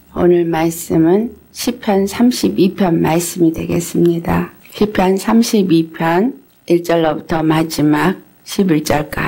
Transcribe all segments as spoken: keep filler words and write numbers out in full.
오늘 말씀은 시편 삼십이 편 말씀이 되겠습니다. 시편 삼십이 편 일 절로부터 마지막 십일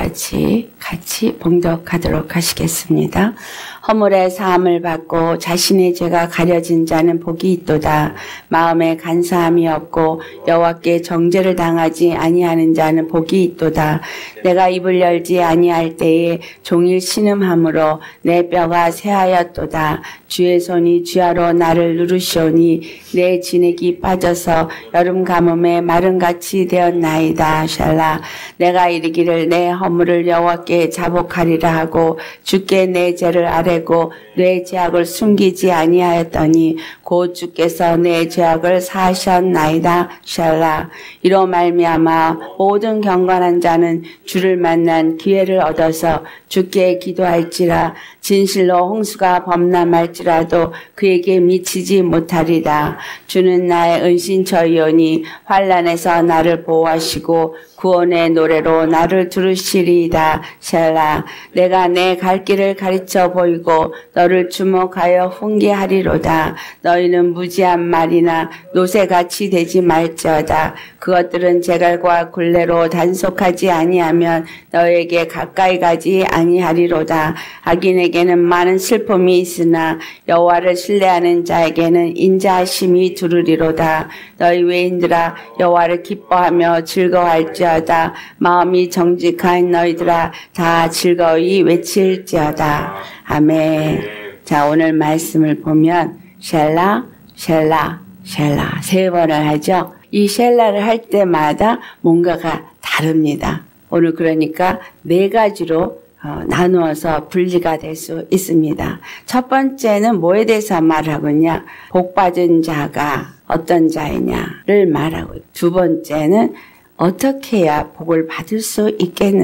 절까지 같이 봉독하도록 하시겠습니다. 허물의 사함을 받고 자신의 죄가 가려진 자는 복이 있도다. 마음에 간사함이 없고 여호와께 정죄를 당하지 아니하는 자는 복이 있도다. 내가 입을 열지 아니할 때에 종일 신음함으로 내 뼈가 쇠하였도다. 주의 손이 쥐하로 나를 누르시오니 내 진액이 빠져서 여름 가뭄에 마른같이 되었나이다. 샬라. 내가 이르기를 내 허물을 여호와께 자복하리라 하고 주께 내 죄를 아뢰고 내 죄악을 숨기지 아니하였더니 곧 주께서 내 죄악을 사하셨나이다. 샬라. 이로 말미암아 모든 경건한 자는 주를 만난 기회를 얻어서 주께 기도할지라. 진실로 홍수가 범람할지라도 그에게 미치지 못하리라. 주는 나의 은신처이오니 환난에서 나를 보호하시고 구원의 노래로 나를 들으시리이다. 샬라. 내가 내 갈 길을 가르쳐 보이고 너를 주목하여 훈계하리로다. 너희는 무지한 말이나 노새같이 되지 말지어다. 그것들은 제갈과 굴레로 단속하지 아니하면 너에게 가까이 가지 아니하리로다. 악인에게는 많은 슬픔이 있으나 여호와를 신뢰하는 자에게는 인자하심이 두르리로다. 너희 외인들아 여호와를 기뻐하며 즐거워할지어다. 마음이 정직한 너희들아 다 즐거이 외칠지어다. 아멘. 자, 오늘 말씀을 보면 샬라, 샬라, 샬라 세 번을 하죠. 이 샬라를 할 때마다 뭔가가 다릅니다. 오늘 그러니까 네 가지로 어, 나누어서 분리가 될 수 있습니다. 첫 번째는 뭐에 대해서 말하고 있냐? 복 받은 자가 어떤 자이냐를 말하고 있고, 두 번째는 어떻게 해야 복을 받을 수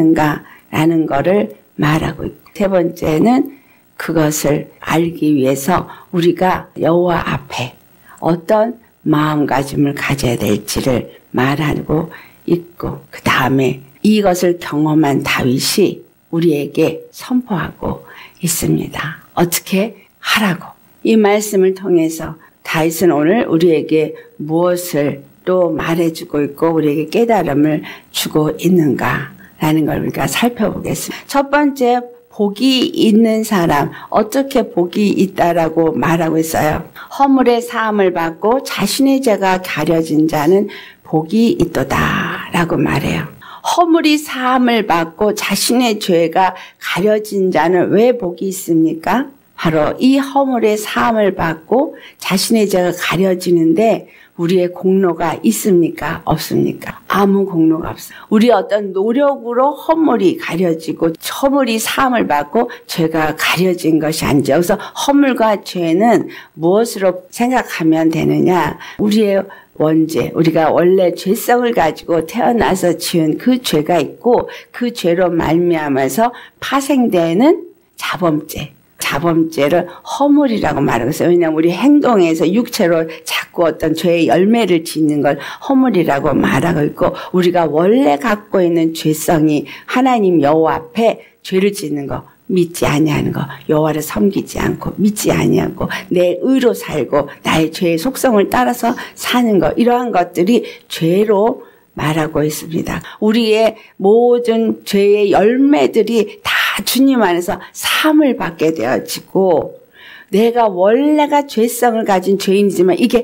있겠는가라는 거를 말하고 있고, 세 번째는 그것을 알기 위해서 우리가 여호와 앞에 어떤 마음가짐을 가져야 될지를 말하고 있고, 그 다음에 이것을 경험한 다윗이 우리에게 선포하고 있습니다. 어떻게 하라고. 이 말씀을 통해서 다윗은 오늘 우리에게 무엇을 또 말해주고 있고 우리에게 깨달음을 주고 있는가라는 걸 우리가 살펴보겠습니다. 첫 번째, 복이 있는 사람, 어떻게 복이 있다라고 말하고 있어요. 허물의 사함을 받고 자신의 죄가 가려진 자는 복이 있도다라고 말해요. 허물이 사함을 받고 자신의 죄가 가려진 자는 왜 복이 있습니까? 바로 이 허물의 사함을 받고 자신의 죄가 가려지는데 우리의 공로가 있습니까? 없습니까? 아무 공로가 없어요. 우리 어떤 노력으로 허물이 가려지고 허물이 사함을 받고 죄가 가려진 것이 아니죠. 그래서 허물과 죄는 무엇으로 생각하면 되느냐? 우리의 원죄, 우리가 원래 죄성을 가지고 태어나서 지은 그 죄가 있고 그 죄로 말미암아서 파생되는 자범죄. 자범죄를 허물이라고 말하고 있어요. 왜냐하면 우리 행동에서 육체로 자꾸 어떤 죄의 열매를 짓는 걸 허물이라고 말하고 있고, 우리가 원래 갖고 있는 죄성이 하나님 여호와 앞에 죄를 짓는 거, 믿지 아니하는 거, 여호와를 섬기지 않고 믿지 아니하고 내 의로 살고 나의 죄의 속성을 따라서 사는 거, 이러한 것들이 죄로 말하고 있습니다. 우리의 모든 죄의 열매들이 다 주님 안에서 사함을 받게 되어지고, 내가 원래가 죄성을 가진 죄인이지만 이게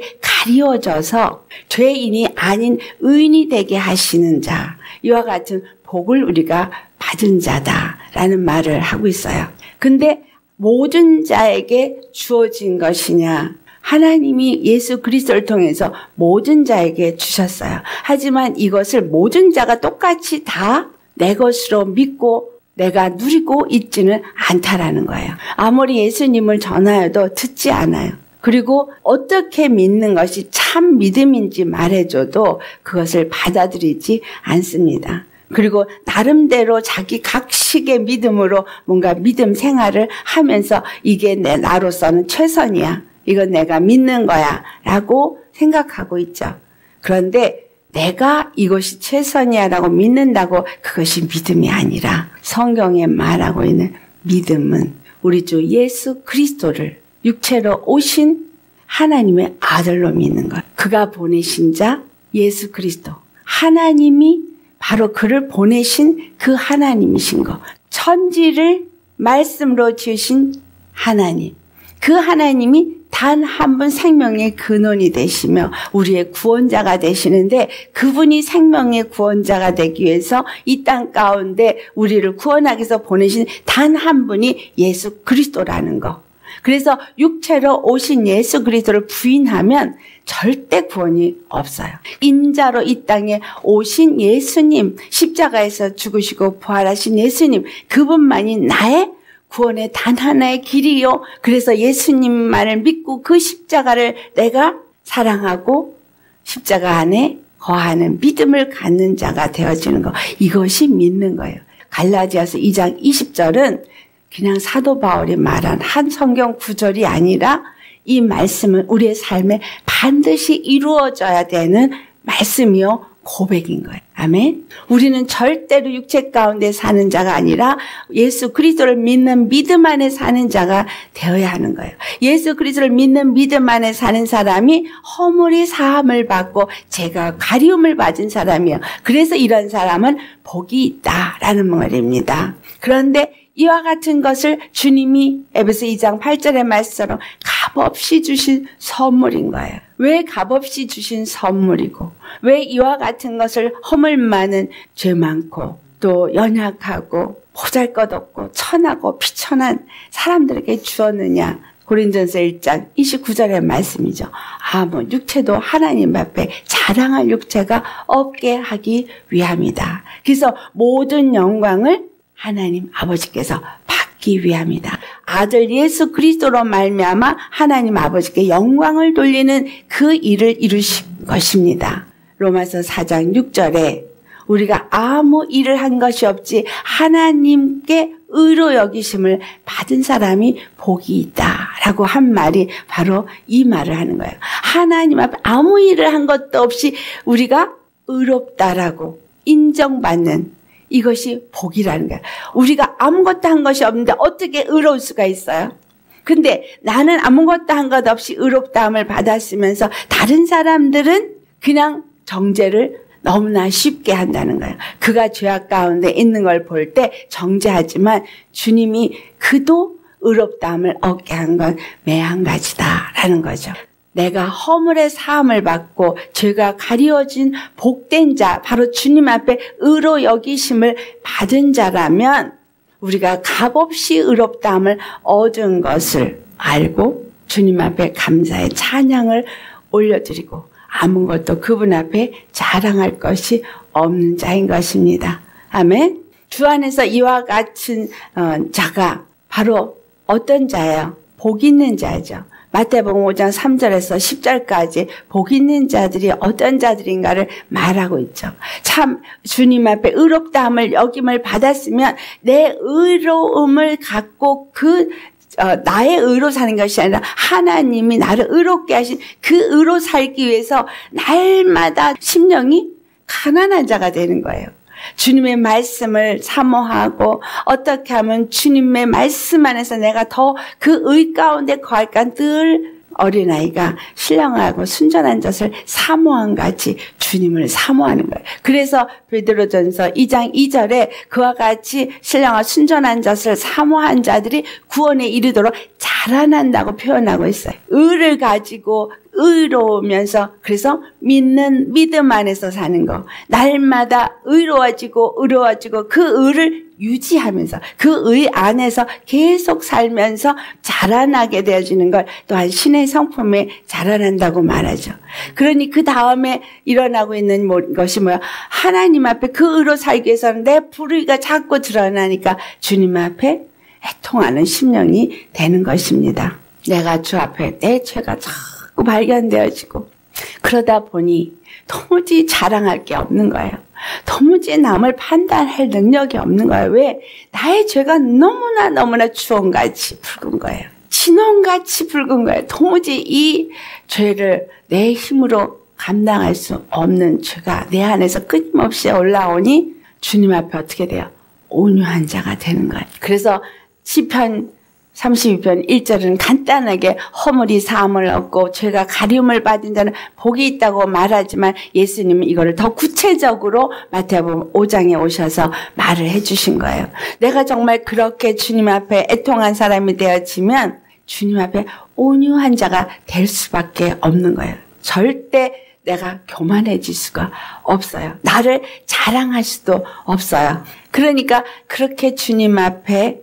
가리워져서 죄인이 아닌 의인이 되게 하시는 자, 이와 같은 복을 우리가 받은 자다라는 말을 하고 있어요. 근데 모든 자에게 주어진 것이냐? 하나님이 예수 그리스도를 통해서 모든 자에게 주셨어요. 하지만 이것을 모든 자가 똑같이 다 내 것으로 믿고 내가 누리고 있지는 않다라는 거예요. 아무리 예수님을 전하여도 듣지 않아요. 그리고 어떻게 믿는 것이 참 믿음인지 말해줘도 그것을 받아들이지 않습니다. 그리고 나름대로 자기 각식의 믿음으로 뭔가 믿음 생활을 하면서 이게 내 나로서는 최선이야, 이건 내가 믿는 거야 라고 생각하고 있죠. 그런데 내가 이것이 최선이야 라고 믿는다고 그것이 믿음이 아니라, 성경에 말하고 있는 믿음은 우리 주 예수 그리스도를 육체로 오신 하나님의 아들로 믿는 것. 그가 보내신 자 예수 그리스도. 하나님이 바로 그를 보내신 그 하나님이신 것. 천지를 말씀으로 지으신 하나님. 그 하나님이 단 한 분 생명의 근원이 되시며 우리의 구원자가 되시는데 그분이 생명의 구원자가 되기 위해서 이 땅 가운데 우리를 구원하기 위해서 보내신 단 한 분이 예수 그리스도라는 거. 그래서 육체로 오신 예수 그리스도를 부인하면 절대 구원이 없어요. 인자로 이 땅에 오신 예수님, 십자가에서 죽으시고 부활하신 예수님, 그분만이 나의 구원의 단 하나의 길이요. 그래서 예수님만을 믿고 그 십자가를 내가 사랑하고 십자가 안에 거하는 믿음을 갖는 자가 되어지는 거. 이것이 믿는 거예요. 갈라디아서 이 장 이십 절은 그냥 사도 바울이 말한 한 성경 구절이 아니라 이 말씀은 우리의 삶에 반드시 이루어져야 되는 말씀이요. 고백인 거예요. 아멘. 우리는 절대로 육체 가운데 사는 자가 아니라 예수 그리스도를 믿는 믿음 안에 사는 자가 되어야 하는 거예요. 예수 그리스도를 믿는 믿음 안에 사는 사람이 허물이 사함을 받고 죄가 가리움을 받은 사람이에요. 그래서 이런 사람은 복이 있다라는 말입니다. 그런데 이와 같은 것을 주님이 에베소 이 장 팔 절의 말씀처럼 값없이 주신 선물인 거예요. 왜 값없이 주신 선물이고 왜 이와 같은 것을 허물 많은 죄 많고 또 연약하고 보잘것없고 천하고 비천한 사람들에게 주었느냐. 고린도전서 일 장 이십구 절의 말씀이죠. 아, 뭐 육체도 하나님 앞에 자랑할 육체가 없게 하기 위함이다. 그래서 모든 영광을 하나님 아버지께서 받기 위함이다. 아들 예수 그리스도로 말미암아 하나님 아버지께 영광을 돌리는 그 일을 이루신 것입니다. 로마서 사 장 육 절에 우리가 아무 일을 한 것이 없지 하나님께 의로 여기심을 받은 사람이 복이 있다라고 한 말이 바로 이 말을 하는 거예요. 하나님 앞에 아무 일을 한 것도 없이 우리가 의롭다라고 인정받는 이것이 복이라는 거예요. 우리가 아무것도 한 것이 없는데 어떻게 의로울 수가 있어요? 근데 나는 아무것도 한 것 없이 의롭다함을 받았으면서 다른 사람들은 그냥 정죄를 너무나 쉽게 한다는 거예요. 그가 죄악 가운데 있는 걸 볼 때 정죄하지만 주님이 그도 의롭다함을 얻게 한 건 매한가지다라는 거죠. 내가 허물의 사함을 받고 죄가 가리워진 복된 자, 바로 주님 앞에 의로 여기심을 받은 자라면 우리가 값없이 의롭다함을 얻은 것을 알고 주님 앞에 감사의 찬양을 올려드리고 아무것도 그분 앞에 자랑할 것이 없는 자인 것입니다. 아멘. 주 안에서 이와 같은 자가 바로 어떤 자예요? 복 있는 자죠. 마태복음 오 장 삼 절에서 십 절까지 복 있는 자들이 어떤 자들인가를 말하고 있죠. 참 주님 앞에 의롭다함을 여김을 받았으면 내 의로움을 갖고 그 어, 나의 의로 사는 것이 아니라 하나님이 나를 의롭게 하신 그 의로 살기 위해서 날마다 심령이 가난한 자가 되는 거예요. 주님의 말씀을 사모하고 어떻게 하면 주님의 말씀 안에서 내가 더 그 의 가운데 거할까 늘 어린아이가 신령하고 순전한 젖을 사모한 같이 주님을 사모하는 거예요. 그래서 베드로전서 이 장 이 절에 그와 같이 신령하고 순전한 젖을 사모한 자들이 구원에 이르도록 자라난다고 표현하고 있어요. 의를 가지고 의로우면서 그래서 믿는 믿음 안에서 사는 거. 날마다 의로워지고 의로워지고 그 의를 유지하면서 그 의 안에서 계속 살면서 자라나게 되어지는 걸 또한 신의 성품에 자라난다고 말하죠. 그러니 그 다음에 일어나고 있는 것이 뭐야? 하나님 앞에 그 의로 살기 위해서는 내 불의가 자꾸 드러나니까 주님 앞에 애통하는 심령이 되는 것입니다. 내가 주 앞에 내 죄가 자꾸 발견되어지고 그러다 보니 도무지 자랑할 게 없는 거예요. 도무지 남을 판단할 능력이 없는 거예요. 왜? 나의 죄가 너무나 너무나 주홍같이 붉은 거예요. 진홍같이 붉은 거예요. 도무지 이 죄를 내 힘으로 감당할 수 없는 죄가 내 안에서 끊임없이 올라오니 주님 앞에 어떻게 돼요? 온유한 자가 되는 거예요. 그래서 시편 삼십이 편 일 절은 간단하게 허물이 사함을 얻고 죄가 가림을 받은 자는 복이 있다고 말하지만 예수님은 이거를 더 구체적으로 마태복음 오 장에 오셔서 말을 해주신 거예요. 내가 정말 그렇게 주님 앞에 애통한 사람이 되어지면 주님 앞에 온유한 자가 될 수밖에 없는 거예요. 절대 내가 교만해질 수가 없어요. 나를 자랑할 수도 없어요. 그러니까 그렇게 주님 앞에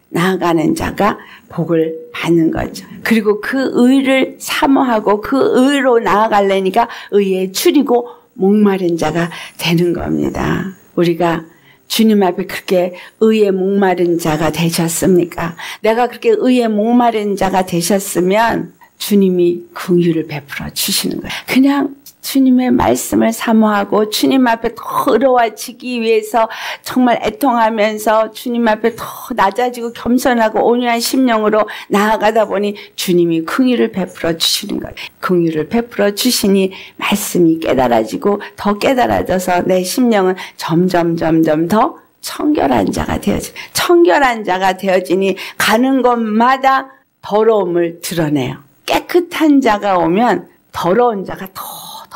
나아가는 자가 복을 받는 거죠. 그리고 그 의를 사모하고 그 의로 나아가려니까 의에 추리고 목마른 자가 되는 겁니다. 우리가 주님 앞에 그렇게 의에 목마른 자가 되셨습니까? 내가 그렇게 의에 목마른 자가 되셨으면 주님이 긍휼을 베풀어 주시는 거예요. 그냥 주님의 말씀을 사모하고 주님 앞에 더 의로워지기 위해서 정말 애통하면서 주님 앞에 더 낮아지고 겸손하고 온유한 심령으로 나아가다 보니 주님이 긍휼을 베풀어 주시는 거예요. 긍휼을 베풀어 주시니 말씀이 깨달아지고 더 깨달아져서 내 심령은 점점 점점 더 청결한 자가 되어지. 청결한 자가 되어지니 가는 곳마다 더러움을 드러내요. 깨끗한 자가 오면 더러운 자가 더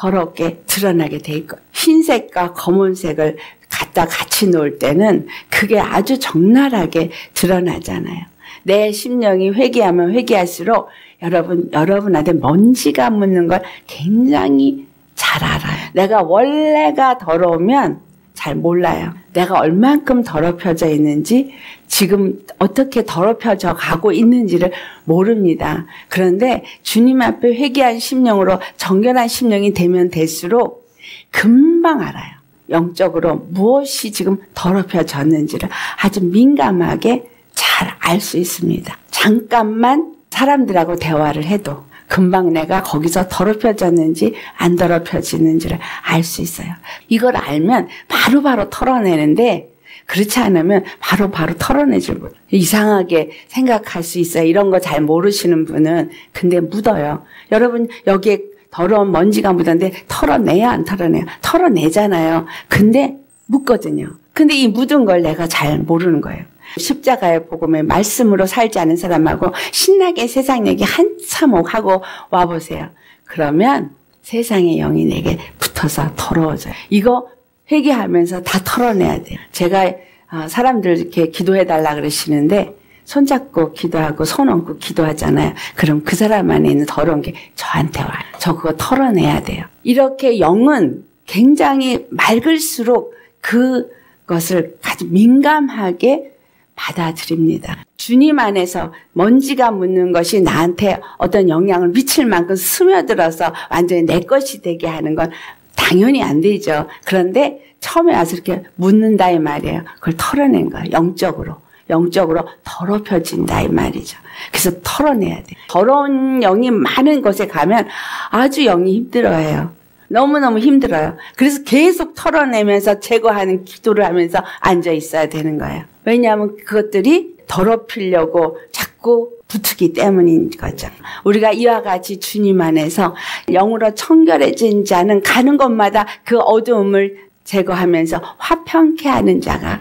더럽게 드러나게 돼 있고, 흰색과 검은색을 갖다 같이 놓을 때는 그게 아주 적나라하게 드러나잖아요. 내 심령이 회개하면 회개할수록 여러분, 여러분한테 먼지가 묻는 걸 굉장히 잘 알아요. 내가 원래가 더러우면 잘 몰라요. 내가 얼만큼 더럽혀져 있는지, 지금 어떻게 더럽혀져 가고 있는지를 모릅니다. 그런데 주님 앞에 회개한 심령으로 정결한 심령이 되면 될수록 금방 알아요. 영적으로 무엇이 지금 더럽혀졌는지를 아주 민감하게 잘 알 수 있습니다. 잠깐만 사람들하고 대화를 해도 금방 내가 거기서 더럽혀졌는지 안 더럽혀지는지를 알 수 있어요. 이걸 알면 바로바로 바로 털어내는데, 그렇지 않으면 바로바로 바로 털어내질 못해요. 이상하게 생각할 수 있어요. 이런 거 잘 모르시는 분은. 근데 묻어요. 여러분 여기에 더러운 먼지가 묻었는데 털어내야 안 털어내요? 털어내잖아요. 근데 묻거든요. 근데 이 묻은 걸 내가 잘 모르는 거예요. 십자가의 복음의 말씀으로 살지 않은 사람하고 신나게 세상 얘기 한참 하고 와보세요. 그러면 세상의 영이 내게 붙어서 더러워져요. 이거 회개하면서 다 털어내야 돼요. 제가 사람들 이렇게 기도해달라 그러시는데 손잡고 기도하고 손 얹고 기도하잖아요. 그럼 그 사람 안에 있는 더러운 게 저한테 와요. 저 그거 털어내야 돼요. 이렇게 영은 굉장히 맑을수록 그것을 아주 민감하게 받아들입니다. 주님 안에서 먼지가 묻는 것이 나한테 어떤 영향을 미칠 만큼 스며들어서 완전히 내 것이 되게 하는 건 당연히 안 되죠. 그런데 처음에 와서 이렇게 묻는다 이 말이에요. 그걸 털어낸 거예요. 영적으로. 영적으로 더럽혀진다 이 말이죠. 그래서 털어내야 돼요. 더러운 영이 많은 곳에 가면 아주 영이 힘들어해요. 너무너무 힘들어요. 그래서 계속 털어내면서 제거하는 기도를 하면서 앉아 있어야 되는 거예요. 왜냐하면 그것들이 더럽히려고 자꾸 붙기 때문인 거죠. 우리가 이와 같이 주님 안에서 영으로 청결해진 자는 가는 곳마다 그 어두움을 제거하면서 화평케 하는 자가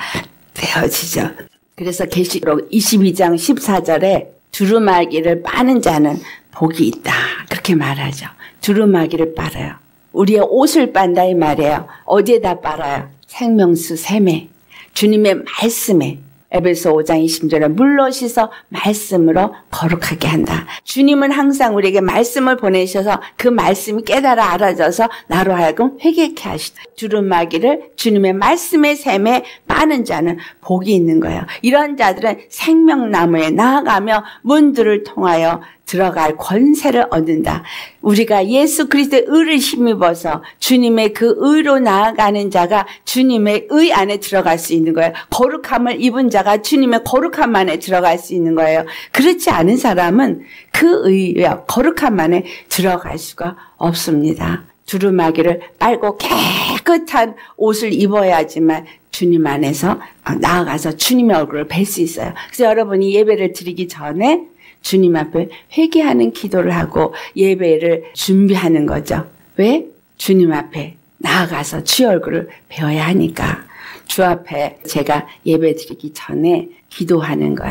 되어지죠. 그래서 계시록 이십이 장 십사 절에 두루마기를 빠는 자는 복이 있다. 그렇게 말하죠. 두루마기를 빨아요. 우리의 옷을 빤다 이 말이에요. 어디에다 빨아요? 생명수 샘에, 주님의 말씀에. 에베소 오 장 이십 절에 물로 씻어 말씀으로 거룩하게 한다. 주님은 항상 우리에게 말씀을 보내셔서 그 말씀이 깨달아 알아져서 나로 하여금 회개케 하시다. 두루마기를 주님의 말씀의 샘에 빠는 자는 복이 있는 거예요. 이런 자들은 생명나무에 나아가며 문들을 통하여 들어갈 권세를 얻는다. 우리가 예수 그리스도의 의를 힘입어서 주님의 그 의로 나아가는 자가 주님의 의 안에 들어갈 수 있는 거예요. 거룩함을 입은 자가 주님의 거룩함 안에 들어갈 수 있는 거예요. 그렇지 않은 사람은 그 의와 거룩함 안에 들어갈 수가 없습니다. 두루마기를 빨고 깨끗한 옷을 입어야지만 주님 안에서 나아가서 주님의 얼굴을 뵐 수 있어요. 그래서 여러분이 예배를 드리기 전에 주님 앞에 회개하는 기도를 하고 예배를 준비하는 거죠. 왜? 주님 앞에 나아가서 주의 얼굴을 배워야 하니까. 주 앞에 제가 예배 드리기 전에 기도하는 거예요.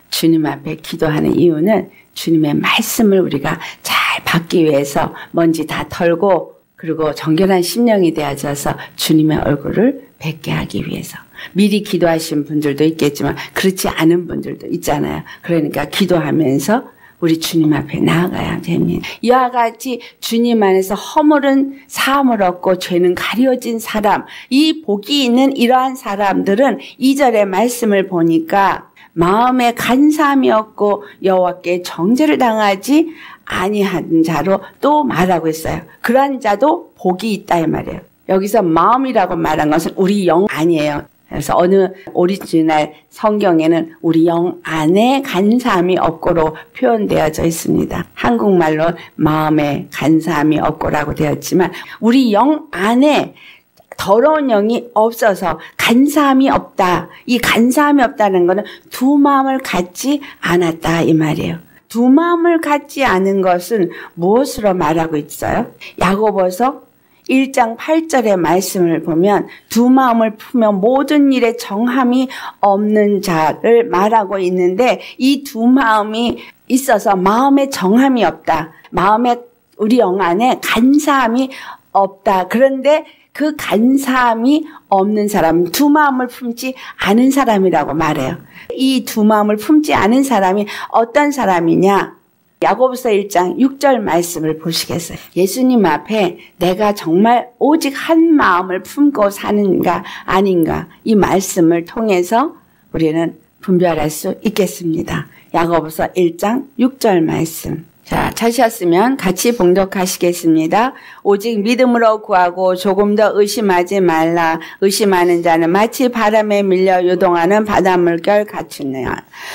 주님 앞에 기도하는 이유는 주님의 말씀을 우리가 잘 받기 위해서 먼지 다 털고 그리고 정결한 심령이 되어져서 주님의 얼굴을 뵙게 하기 위해서. 미리 기도하신 분들도 있겠지만 그렇지 않은 분들도 있잖아요. 그러니까 기도하면서 우리 주님 앞에 나아가야 됩니다. 이와 같이 주님 안에서 허물은 사함을 얻고 죄는 가려진 사람, 이 복이 있는 이러한 사람들은 이 절의 말씀을 보니까 마음에 간사함이 없고 여호와께 정죄를 당하지 아니한 자로 또 말하고 있어요. 그러한 자도 복이 있다 이 말이에요. 여기서 마음이라고 말한 것은 우리 영 아니에요. 그래서 어느 오리지널 성경에는 우리 영 안에 간사함이 없고로 표현되어져 있습니다. 한국말로 마음에 간사함이 없고라고 되었지만 우리 영 안에 더러운 영이 없어서 간사함이 없다. 이 간사함이 없다는 것은 두 마음을 갖지 않았다 이 말이에요. 두 마음을 갖지 않은 것은 무엇으로 말하고 있어요? 야고보서 일 장 팔 절의 말씀을 보면 두 마음을 품며 모든 일에 정함이 없는 자를 말하고 있는데 이 두 마음이 있어서 마음에 정함이 없다. 마음에 우리 영 안에 간사함이 없다. 그런데 그 간사함이 없는 사람, 두 마음을 품지 않은 사람이라고 말해요. 이 두 마음을 품지 않은 사람이 어떤 사람이냐? 야고보서 일 장 육 절 말씀을 보시겠어요? 예수님 앞에 내가 정말 오직 한 마음을 품고 사는가 아닌가 이 말씀을 통해서 우리는 분별할 수 있겠습니다. 야고보서 일 장 육 절 말씀. 자, 찾으셨으면 같이 봉독하시겠습니다. 오직 믿음으로 구하고 조금 더 의심하지 말라. 의심하는 자는 마치 바람에 밀려 요동하는 바닷물결 같으네요.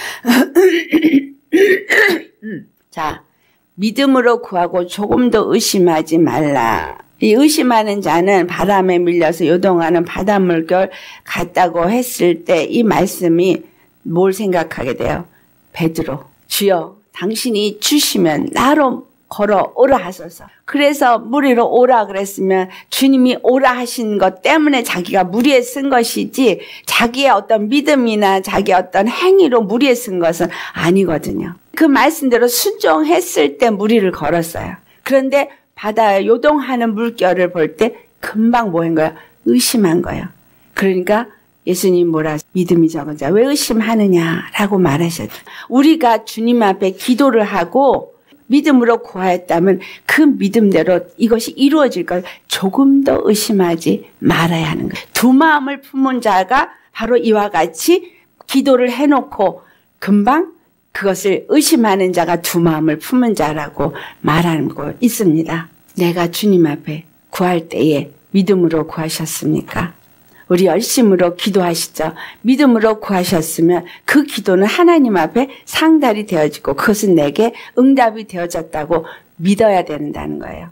자, 믿음으로 구하고 조금 더 의심하지 말라. 이 의심하는 자는 바람에 밀려서 요동하는 바닷물결 같다고 했을 때 이 말씀이 뭘 생각하게 돼요? 베드로, 주여 당신이 주시면 나로 걸어 오라 하소서. 그래서 무리로 오라 그랬으면 주님이 오라 하신 것 때문에 자기가 무리에 쓴 것이지 자기의 어떤 믿음이나 자기의 어떤 행위로 무리에 쓴 것은 아니거든요. 그 말씀대로 순종했을 때 무리를 걸었어요. 그런데 바다에 요동하는 물결을 볼 때 금방 뭐 한 거야? 의심한 거예요. 그러니까 예수님 뭐라 믿음이 적은 자 왜 의심하느냐라고 말하셨죠. 우리가 주님 앞에 기도를 하고 믿음으로 구하였다면 그 믿음대로 이것이 이루어질 걸 조금 더 의심하지 말아야 하는 거예요. 두 마음을 품은 자가 바로 이와 같이 기도를 해놓고 금방 그것을 의심하는 자가 두 마음을 품은 자라고 말하는 거 있습니다. 내가 주님 앞에 구할 때에 믿음으로 구하셨습니까? 우리 열심으로 기도하시죠. 믿음으로 구하셨으면 그 기도는 하나님 앞에 상달이 되어지고 그것은 내게 응답이 되어졌다고 믿어야 된다는 거예요.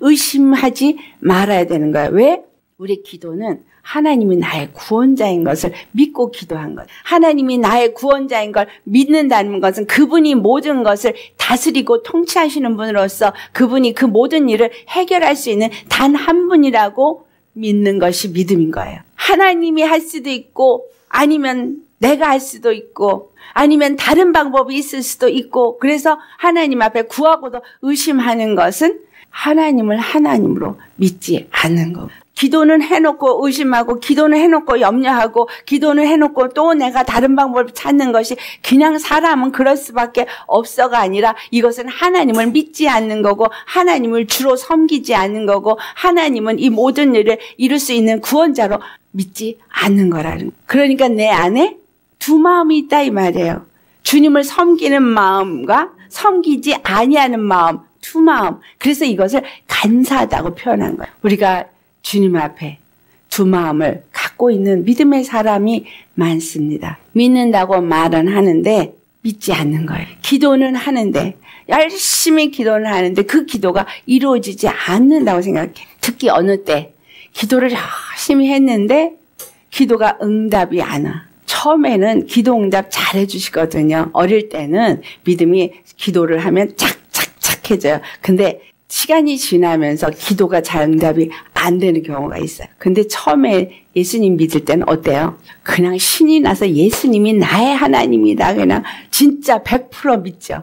의심하지 말아야 되는 거예요. 왜? 우리 기도는 하나님이 나의 구원자인 것을 믿고 기도한 것. 하나님이 나의 구원자인 걸 믿는다는 것은 그분이 모든 것을 다스리고 통치하시는 분으로서 그분이 그 모든 일을 해결할 수 있는 단 한 분이라고 믿는 것이 믿음인 거예요. 하나님이 할 수도 있고 아니면 내가 할 수도 있고 아니면 다른 방법이 있을 수도 있고 그래서 하나님 앞에 구하고도 의심하는 것은 하나님을 하나님으로 믿지 않는 거. 기도는 해놓고 의심하고 기도는 해놓고 염려하고 기도는 해놓고 또 내가 다른 방법을 찾는 것이 그냥 사람은 그럴 수밖에 없어가 아니라 이것은 하나님을 믿지 않는 거고 하나님을 주로 섬기지 않는 거고 하나님은 이 모든 일을 이룰 수 있는 구원자로 믿지 않는 거라는 거예요. 그러니까 내 안에 두 마음이 있다 이 말이에요. 주님을 섬기는 마음과 섬기지 아니하는 마음, 두 마음. 그래서 이것을 간사하다고 표현한 거예요. 우리가 주님 앞에 두 마음을 갖고 있는 믿음의 사람이 많습니다. 믿는다고 말은 하는데 믿지 않는 거예요. 기도는 하는데 열심히 기도는 하는데 그 기도가 이루어지지 않는다고 생각해. 특히 어느 때 기도를 열심히 했는데 기도가 응답이 안 와. 처음에는 기도 응답 잘 해주시거든요. 어릴 때는 믿음이 기도를 하면 착착착해져요. 근데 시간이 지나면서 기도가 잘 응답이 안 되는 경우가 있어요. 근데 처음에 예수님 믿을 때는 어때요? 그냥 신이 나서 예수님이 나의 하나님이다. 그냥 진짜 백 퍼센트 믿죠.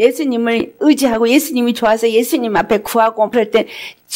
예수님을 의지하고 예수님이 좋아서 예수님 앞에 구하고 그럴 때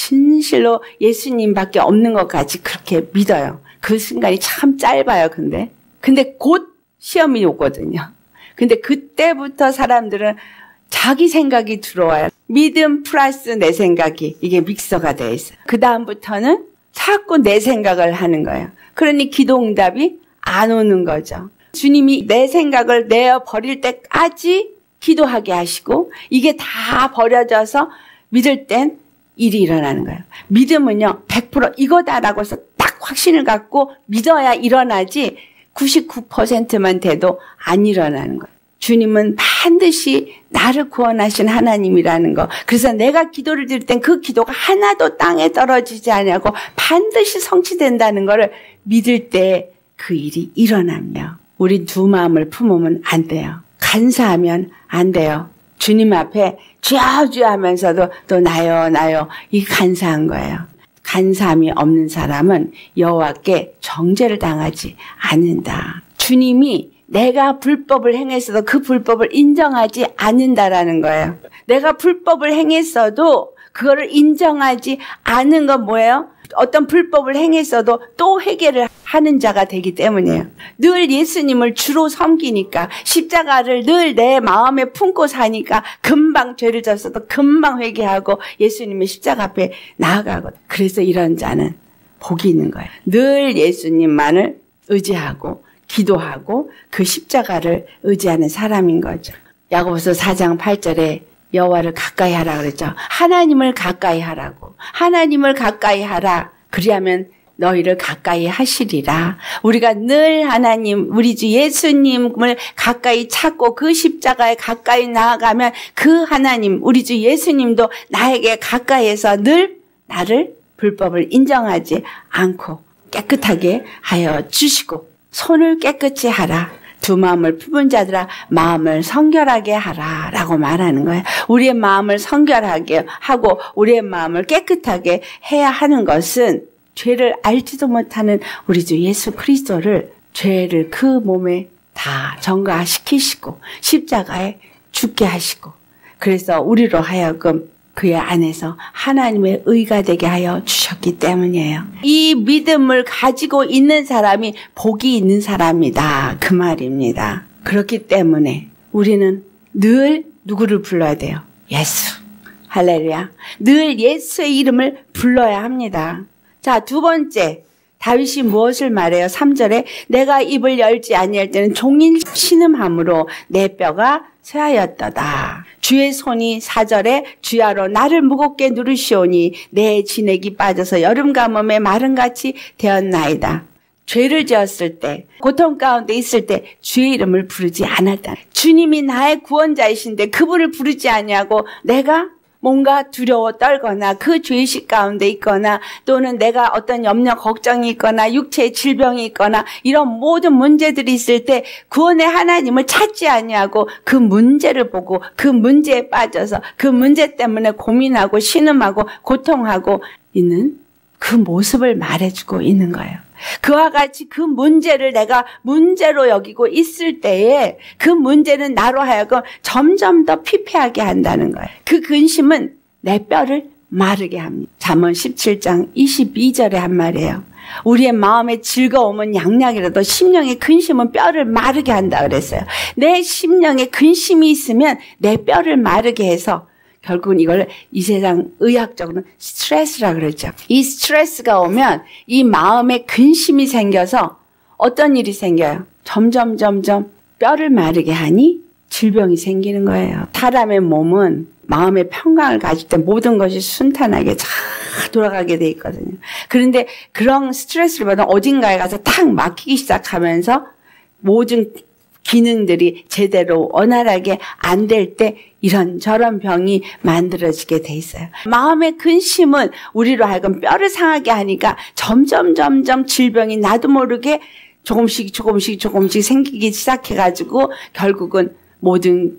진실로 예수님밖에 없는 것 같이 그렇게 믿어요. 그 순간이 참 짧아요. 근데 근데 곧 시험이 오거든요. 근데 그때부터 사람들은 자기 생각이 들어와요. 믿음 플러스 내 생각이 이게 믹서가 돼 있어요. 그 다음부터는 자꾸 내 생각을 하는 거예요. 그러니 기도 응답이 안 오는 거죠. 주님이 내 생각을 내어 버릴 때까지 기도하게 하시고 이게 다 버려져서 믿을 땐 일이 일어나는 거예요. 믿음은요 백 퍼센트 이거다라고 해서 딱 확신을 갖고 믿어야 일어나지 구십구 퍼센트만 돼도 안 일어나는 거예요. 주님은 반드시 나를 구원하신 하나님이라는 거. 그래서 내가 기도를 드릴 땐 그 기도가 하나도 땅에 떨어지지 않냐고 반드시 성취된다는 것을 믿을 때 그 일이 일어나며 우리 두 마음을 품으면 안 돼요. 간사하면 안 돼요. 주님 앞에 주여 주여 하면서도 또 나요 나요 이 간사한 거예요. 간사함이 없는 사람은 여호와께 정죄를 당하지 않는다. 주님이 내가 불법을 행했어도 그 불법을 인정하지 않는다라는 거예요. 내가 불법을 행했어도 그거를 인정하지 않은 건 뭐예요? 어떤 불법을 행했어도 또 회개를 하는 자가 되기 때문이에요. 늘 예수님을 주로 섬기니까 십자가를 늘 내 마음에 품고 사니까 금방 죄를 졌어도 금방 회개하고 예수님의 십자가 앞에 나아가거든. 그래서 이런 자는 복이 있는 거예요. 늘 예수님만을 의지하고 기도하고 그 십자가를 의지하는 사람인 거죠. 야고보서 사 장 팔 절에 여호와를 가까이 하라 그랬죠. 하나님을 가까이 하라고. 하나님을 가까이 하라. 그리하면 너희를 가까이 하시리라. 우리가 늘 하나님, 우리 주 예수님을 가까이 찾고 그 십자가에 가까이 나아가면 그 하나님, 우리 주 예수님도 나에게 가까이에서 늘 나를 불법을 인정하지 않고 깨끗하게 하여 주시고 손을 깨끗이 하라. 두 마음을 품은 자들아 마음을 성결하게 하라 라고 말하는 거예요. 우리의 마음을 성결하게 하고 우리의 마음을 깨끗하게 해야 하는 것은 죄를 알지도 못하는 우리 주 예수 그리스도를 죄를 그 몸에 다 전가시키시고 십자가에 죽게 하시고 그래서 우리로 하여금 그의 안에서 하나님의 의가 되게 하여 주셨기 때문이에요. 이 믿음을 가지고 있는 사람이 복이 있는 사람이다. 그 말입니다. 그렇기 때문에 우리는 늘 누구를 불러야 돼요? 예수. 할렐루야. 늘 예수의 이름을 불러야 합니다. 자, 두 번째. 다윗이 무엇을 말해요? 삼 절에 내가 입을 열지 아니할 때는 종일 신음함으로 내 뼈가 쇠하였도다. 주의 손이 사 절에 주야로 나를 무겁게 누르시오니 내 진액이 빠져서 여름 가뭄에 마른같이 되었나이다. 죄를 지었을 때 고통 가운데 있을 때 주의 이름을 부르지 않았다. 주님이 나의 구원자이신데 그분을 부르지 않냐고 내가 뭔가 두려워 떨거나 그 죄의식 가운데 있거나 또는 내가 어떤 염려 걱정이 있거나 육체의 질병이 있거나 이런 모든 문제들이 있을 때 구원의 하나님을 찾지 않냐고 그 문제를 보고 그 문제에 빠져서 그 문제 때문에 고민하고 신음하고 고통하고 있는 그 모습을 말해주고 있는 거예요. 그와 같이 그 문제를 내가 문제로 여기고 있을 때에 그 문제는 나로 하여금 점점 더 피폐하게 한다는 거예요. 그 근심은 내 뼈를 마르게 합니다. 잠언 십칠 장 이십이 절에 한 말이에요. 우리의 마음의 즐거움은 양약이라도 심령의 근심은 뼈를 마르게 한다 그랬어요. 내 심령에 근심이 있으면 내 뼈를 마르게 해서 결국은 이걸 이 세상 의학적으로는 스트레스라 그러죠. 이 스트레스가 오면 이 마음에 근심이 생겨서 어떤 일이 생겨요? 점점 점점 뼈를 마르게 하니 질병이 생기는 거예요. 사람의 몸은 마음의 평강을 가질 때 모든 것이 순탄하게 잘 돌아가게 돼 있거든요. 그런데 그런 스트레스를 받아 어딘가에 가서 탁 막히기 시작하면서 모든 기능들이 제대로 원활하게 안 될 때 이런저런 병이 만들어지게 돼 있어요. 마음의 근심은 우리로 하여금 뼈를 상하게 하니까 점점 점점 질병이 나도 모르게 조금씩 조금씩 조금씩 생기기 시작해가지고 결국은 모든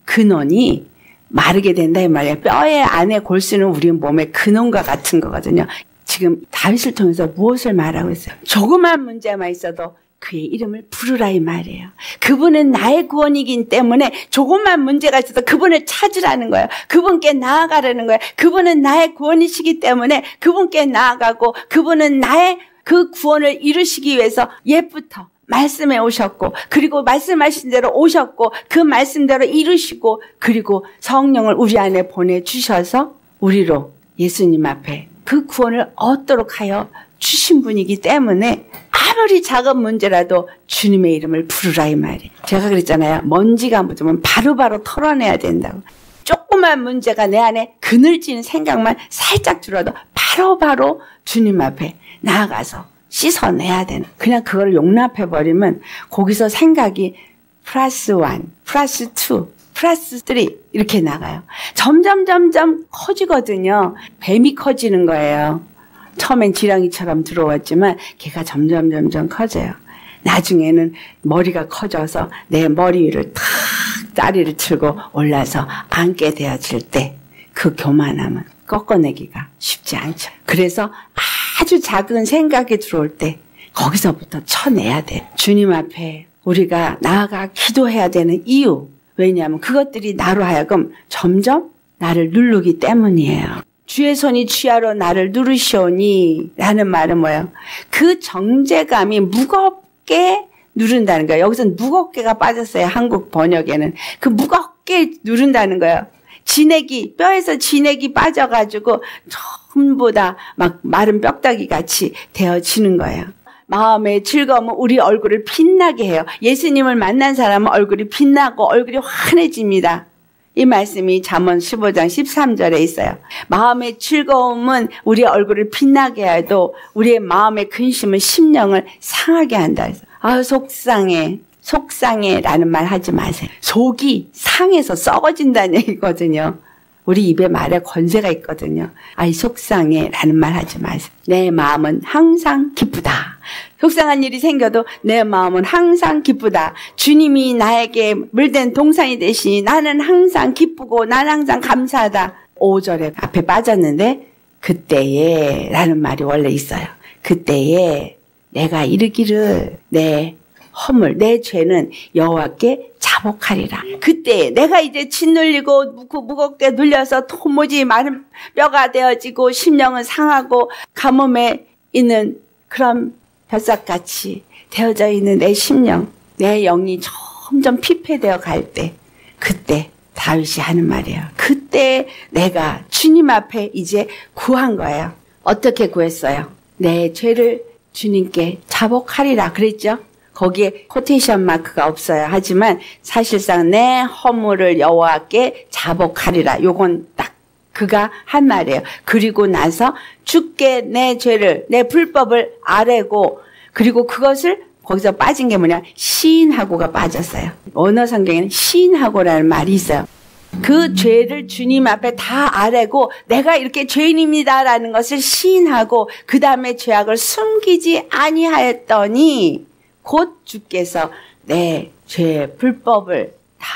근원이 마르게 된다 이 말이에요. 뼈의 안에 골수는 우리 몸의 근원과 같은 거거든요. 지금 다윗을 통해서 무엇을 말하고 있어요? 조그만 문제만 있어도 그의 이름을 부르라 이 말이에요. 그분은 나의 구원이기 때문에 조그만 문제가 있어도 그분을 찾으라는 거예요. 그분께 나아가라는 거예요. 그분은 나의 구원이시기 때문에 그분께 나아가고 그분은 나의 그 구원을 이루시기 위해서 옛부터 말씀에 오셨고 그리고 말씀하신 대로 오셨고 그 말씀대로 이루시고 그리고 성령을 우리 안에 보내주셔서 우리로 예수님 앞에 그 구원을 얻도록 하여 주신 분이기 때문에 아무리 작은 문제라도 주님의 이름을 부르라 이 말이에요. 제가 그랬잖아요. 먼지가 묻으면 바로바로 털어내야 된다고. 조그만 문제가 내 안에 그늘지는 생각만 살짝 들어도 바로바로 주님 앞에 나아가서 씻어내야 되는. 그냥 그걸 용납해버리면 거기서 생각이 플러스 원, 플러스 투, 플러스 쓰리 이렇게 나가요. 점점 점점 커지거든요. 뱀이 커지는 거예요. 처음엔 지렁이처럼 들어왔지만 걔가 점점 점점 커져요. 나중에는 머리가 커져서 내 머리 위를 탁 다리를 틀고 올라서 앉게 되어질 때 그 교만함은 꺾어내기가 쉽지 않죠. 그래서 아주 작은 생각이 들어올 때 거기서부터 쳐내야 돼. 주님 앞에 우리가 나아가 기도해야 되는 이유. 왜냐하면 그것들이 나로 하여금 점점 나를 누르기 때문이에요. 주의 손이 주야로 나를 누르시오니 라는 말은 뭐예요? 그 정죄감이 무겁게 누른다는 거예요. 여기서는 무겁게가 빠졌어요. 한국 번역에는. 그 무겁게 누른다는 거예요. 진액이, 뼈에서 진액이 빠져가지고 전부 다 막 마른 뼈다귀 같이 되어지는 거예요. 마음의 즐거움은 우리 얼굴을 빛나게 해요. 예수님을 만난 사람은 얼굴이 빛나고 얼굴이 환해집니다. 이 말씀이 잠언 십오 장 십삼 절에 있어요. 마음의 즐거움은 우리 얼굴을 빛나게 해도 우리의 마음의 근심은 심령을 상하게 한다. 아, 속상해. 속상해라는 말 하지 마세요. 속이 상해서 썩어진다는 얘기거든요. 우리 입에 말에 권세가 있거든요. 아이 속상해라는 말 하지 마세요. 내 마음은 항상 기쁘다. 속상한 일이 생겨도 내 마음은 항상 기쁘다. 주님이 나에게 물된 동산이 되시니 나는 항상 기쁘고 나는 항상 감사하다. 오 절에 앞에 빠졌는데 그때에 라는 말이 원래 있어요. 그때에 내가 이르기를 내 허물, 내 죄는 여호와께 자복하리라. 그때 내가 이제 짓눌리고 무겁게 눌려서 도무지 마른 뼈가 되어지고 심령은 상하고 가뭄에 있는 그런 벼싹같이 되어져 있는 내 심령, 내 영이 점점 피폐되어 갈 때 그때 다윗이 하는 말이에요. 그때 내가 주님 앞에 이제 구한 거예요. 어떻게 구했어요? 내 죄를 주님께 자복하리라 그랬죠? 거기에 코테이션 마크가 없어요. 하지만 사실상 내 허물을 여호와께 자복하리라. 요건 딱 그가 한 말이에요. 그리고 나서 주께 내 죄를 내 불법을 아뢰고 그리고 그것을 거기서 빠진 게 뭐냐 시인하고가 빠졌어요. 언어 성경에는 시인하고라는 말이 있어요. 그 죄를 주님 앞에 다 아뢰고 내가 이렇게 죄인입니다라는 것을 시인하고 그 다음에 죄악을 숨기지 아니하였더니 곧 주께서 내 죄의 불법을 다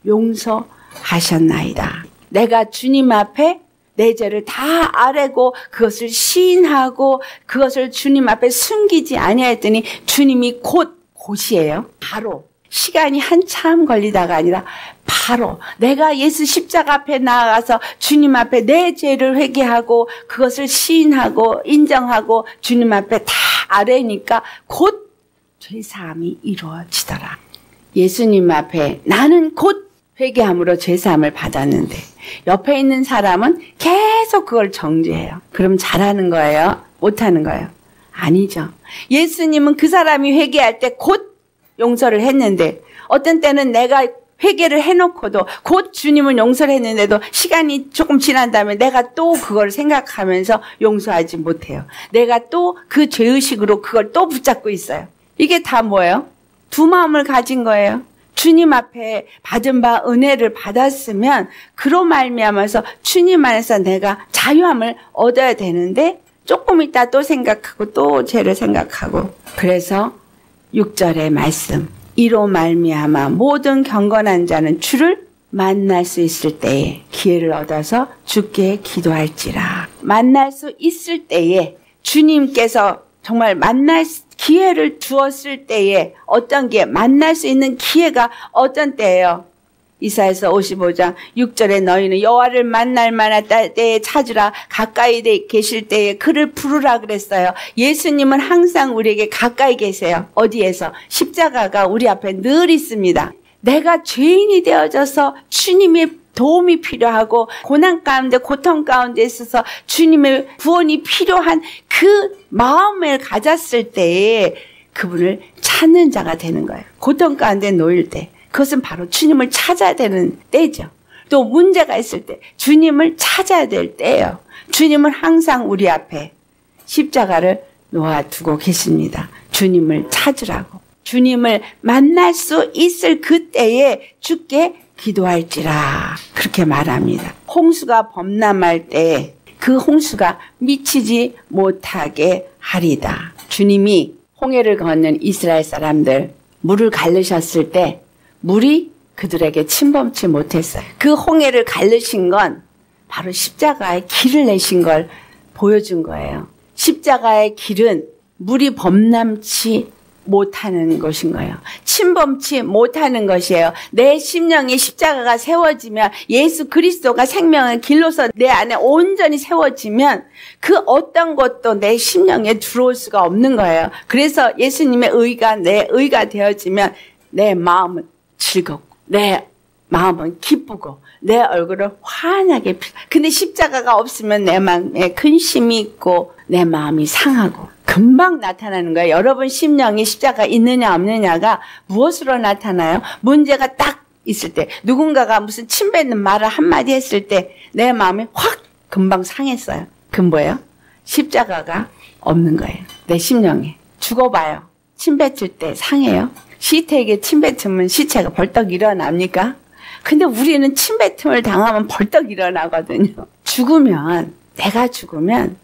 용서하셨나이다. 내가 주님 앞에 내 죄를 다 아뢰고 그것을 시인하고 그것을 주님 앞에 숨기지 아니하였더니 주님이 곧 곧이에요. 바로 시간이 한참 걸리다가 아니라 바로 내가 예수 십자가 앞에 나아가서 주님 앞에 내 죄를 회개하고 그것을 시인하고 인정하고 주님 앞에 다 아뢰니까 곧 죄사함이 이루어지더라. 예수님 앞에 나는 곧 회개함으로 죄사함을 받았는데 옆에 있는 사람은 계속 그걸 정죄해요. 그럼 잘하는 거예요? 못하는 거예요? 아니죠. 예수님은 그 사람이 회개할 때 곧 용서를 했는데 어떤 때는 내가 회개를 해놓고도 곧 주님은 용서를 했는데도 시간이 조금 지난 다음에 내가 또 그걸 생각하면서 용서하지 못해요. 내가 또 그 죄의식으로 그걸 또 붙잡고 있어요. 이게 다 뭐예요? 두 마음을 가진 거예요. 주님 앞에 받은 바 은혜를 받았으면 그로 말미암아서 주님 안에서 내가 자유함을 얻어야 되는데 조금 있다 또 생각하고 또 죄를 생각하고 그래서 육 절의 말씀 이로 말미암아 모든 경건한 자는 주를 만날 수 있을 때에 기회를 얻어서 주께 기도할지라. 만날 수 있을 때에 주님께서 정말 만날 기회를 주었을 때에 어떤 기회, 만날 수 있는 기회가 어떤 때예요? 이사야서 오십오 장 육 절에 너희는 여호와를 만날 만한 때에 찾으라. 가까이 계실 때에 그를 부르라 그랬어요. 예수님은 항상 우리에게 가까이 계세요. 어디에서? 십자가가 우리 앞에 늘 있습니다. 내가 죄인이 되어져서 주님의 도움이 필요하고 고난 가운데 고통 가운데 있어서 주님의 구원이 필요한 그 마음을 가졌을 때에 그분을 찾는 자가 되는 거예요. 고통 가운데 놓일 때. 그것은 바로 주님을 찾아야 되는 때죠. 또 문제가 있을 때 주님을 찾아야 될 때예요. 주님은 항상 우리 앞에 십자가를 놓아두고 계십니다. 주님을 찾으라고. 주님을 만날 수 있을 그때에 주께 기도할지라 그렇게 말합니다. 홍수가 범람할 때 그 홍수가 미치지 못하게 하리다. 주님이 홍해를 건넌 이스라엘 사람들 물을 가르셨을 때 물이 그들에게 침범치 못했어요. 그 홍해를 가르신 건 바로 십자가의 길을 내신 걸 보여준 거예요. 십자가의 길은 물이 범람치 못하는 것인 거예요. 침범치 못하는 것이에요. 내 심령에 십자가가 세워지면 예수 그리스도가 생명의 길로서 내 안에 온전히 세워지면 그 어떤 것도 내 심령에 들어올 수가 없는 거예요. 그래서 예수님의 의가 내 의가 되어지면 내 마음은 즐겁고 내 마음은 기쁘고 내 얼굴은 환하게 피. 근데 십자가가 없으면 내 마음에 근심이 있고 내 마음이 상하고 금방 나타나는 거예요. 여러분 심령이 십자가 있느냐 없느냐가 무엇으로 나타나요? 문제가 딱 있을 때 누군가가 무슨 침뱉는 말을 한마디 했을 때 내 마음이 확 금방 상했어요. 그건 뭐예요? 십자가가 없는 거예요. 내 심령에. 죽어봐요. 침뱉을 때 상해요? 시체에게 침뱉으면 시체가 벌떡 일어납니까? 근데 우리는 침뱉음을 당하면 벌떡 일어나거든요. 죽으면, 내가 죽으면,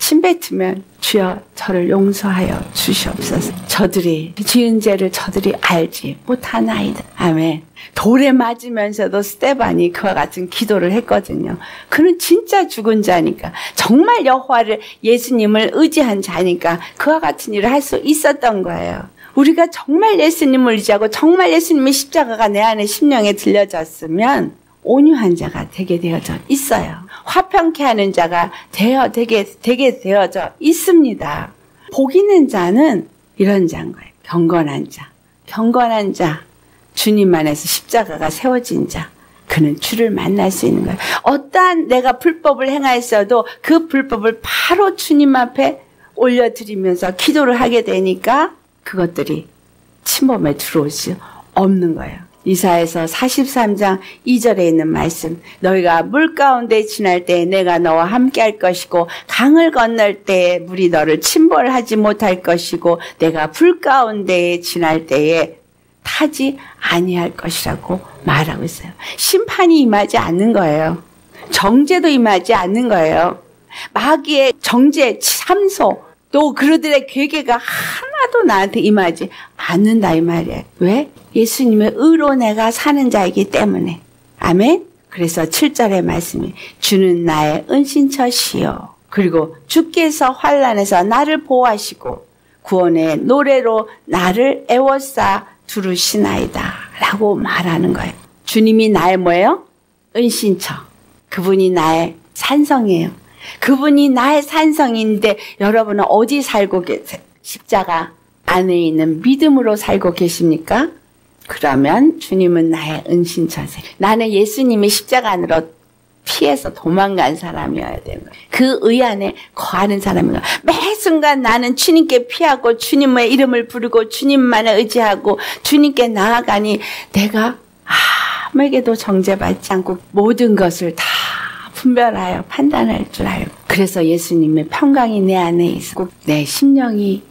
침뱉으면 주여 저를 용서하여 주시옵소서. 저들이 지은 죄를 저들이 알지 못하나이다. 아멘. 돌에 맞으면서도 스데반이 그와 같은 기도를 했거든요. 그는 진짜 죽은 자니까, 정말 여호와를 예수님을 의지한 자니까 그와 같은 일을 할 수 있었던 거예요. 우리가 정말 예수님을 의지하고 정말 예수님의 십자가가 내 안에 심령에 들려졌으면 온유한 자가 되게 되어져 있어요. 화평케 하는 자가 되어 되게 되게 되어져 있습니다. 복 있는 자는 이런 자인 거예요. 경건한 자. 경건한 자. 주님 안에서 십자가가 세워진 자. 그는 주를 만날 수 있는 거예요. 어떠한 내가 불법을 행하였어도 그 불법을 바로 주님 앞에 올려드리면서 기도를 하게 되니까 그것들이 침범에 들어올 수 없는 거예요. 이사야서 사십삼 장 이 절에 있는 말씀. 너희가 물 가운데 지날 때 내가 너와 함께 할 것이고 강을 건널 때 물이 너를 침몰하지 못할 것이고 내가 불 가운데 지날 때에 타지 아니할 것이라고 말하고 있어요. 심판이 임하지 않는 거예요. 정죄도 임하지 않는 거예요. 마귀의 정죄, 참소 또 그들의 괴계가 하나도 나한테 임하지 않는다 이 말이에요. 왜? 예수님의 의로 내가 사는 자이기 때문에. 아멘. 그래서 칠 절의 말씀이 주는 나의 은신처시요. 그리고 주께서 환난에서 나를 보호하시고 구원의 노래로 나를 애워싸 두르시나이다 라고 말하는 거예요. 주님이 나의 뭐예요? 은신처. 그분이 나의 산성이에요. 그분이 나의 산성인데 여러분은 어디 살고 계세요? 십자가 안에 있는 믿음으로 살고 계십니까? 그러면 주님은 나의 은신처세요. 나는 예수님의 십자가 안으로 피해서 도망간 사람이어야 되는 거예요. 그 의 안에 거하는 사람인 거예요. 매 순간 나는 주님께 피하고 주님의 이름을 부르고 주님만을 의지하고 주님께 나아가니 내가 아무에게도 정죄받지 않고 모든 것을 다 분별하여 판단할 줄 알고 그래서 예수님의 평강이 내 안에 있고 내 심령이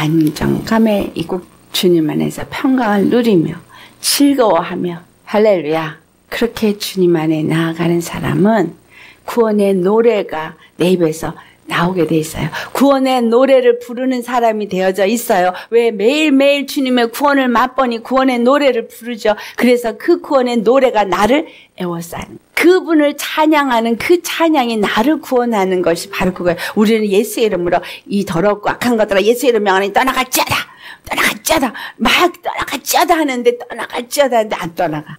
안정감에 있고 주님 안에서 평강을 누리며 즐거워하며 할렐루야. 그렇게 주님 안에 나아가는 사람은 구원의 노래가 내 입에서 나오게 돼 있어요. 구원의 노래를 부르는 사람이 되어져 있어요. 왜? 매일매일 주님의 구원을 맛보니 구원의 노래를 부르죠. 그래서 그 구원의 노래가 나를 애워싸는 그분을 찬양하는 그 찬양이 나를 구원하는 것이 바로 그거예요. 우리는 예수의 이름으로 이 더럽고 악한 것들아 예수의 이름 명하니 떠나갈지어다. 떠나갈지어다. 막 떠나갈지어다 하는데 떠나갈지어다 하는데 안 떠나가.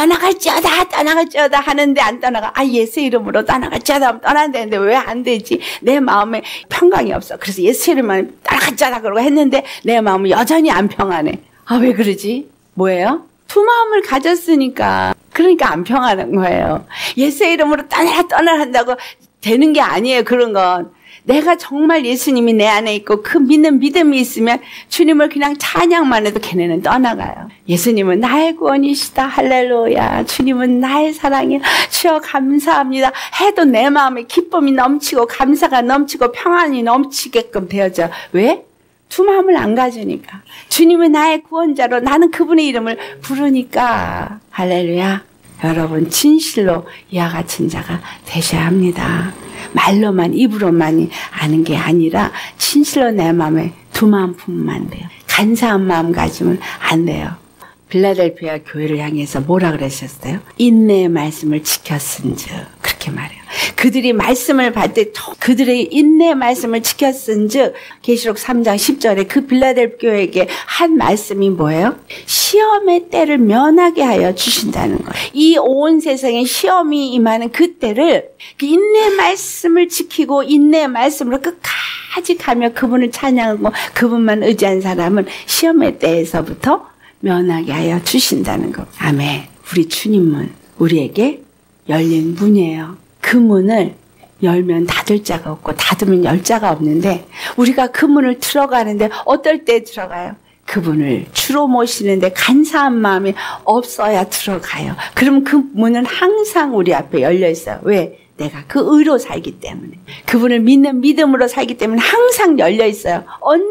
떠나갈지어다 떠나갈지어다 하는데 안 떠나가. 아 예수의 이름으로 떠나갈지어다 하면 떠나야 되는데 왜 안 되지? 내 마음에 평강이 없어. 그래서 예수의 이름만 떠나갈지어다 그러고 했는데 내 마음은 여전히 안 평안해. 아 왜 그러지? 뭐예요? 두 마음을 가졌으니까. 그러니까 안 평안한 거예요. 예수의 이름으로 떠나라 떠나라 한다고 되는 게 아니에요. 그런 건. 내가 정말 예수님이 내 안에 있고 그 믿는 믿음이 있으면 주님을 그냥 찬양만 해도 걔네는 떠나가요. 예수님은 나의 구원이시다. 할렐루야. 주님은 나의 사랑이야. 주여 감사합니다. 해도 내 마음에 기쁨이 넘치고 감사가 넘치고 평안이 넘치게끔 되어져. 왜? 두 마음을 안 가지니까. 주님은 나의 구원자로 나는 그분의 이름을 부르니까. 할렐루야. 여러분 진실로 이와 같은 자가 되셔야 합니다. 말로만 입으로만이 아는 게 아니라 진실로 내 마음에 두 마음 품으면 돼요. 간사한 마음 가지면 안 돼요. 빌라델피아 교회를 향해서 뭐라 그러셨어요? 인내의 말씀을 지켰은즉 그렇게 말해요. 그들이 말씀을 받을 때 그들의 인내의 말씀을 지켰은즉 계시록 삼 장 십 절에 그 빌라델피아 교회에게 한 말씀이 뭐예요? 시험의 때를 면하게 하여 주신다는 거예요. 이 온 세상에 시험이 임하는 그 때를 그 인내의 말씀을 지키고 인내의 말씀으로 끝까지 가며 그분을 찬양하고 그분만 의지한 사람은 시험의 때에서부터 면하게 하여 주신다는 거. 아멘. 우리 주님은 우리에게 열린 문이에요. 그 문을 열면 닫을 자가 없고 닫으면 열 자가 없는데 우리가 그 문을 들어가는데 어떨 때 들어가요? 그분을 주로 모시는데 간사한 마음이 없어야 들어가요. 그럼 그 문은 항상 우리 앞에 열려 있어요. 왜? 내가 그 의로 살기 때문에 그분을 믿는 믿음으로 살기 때문에 항상 열려 있어요.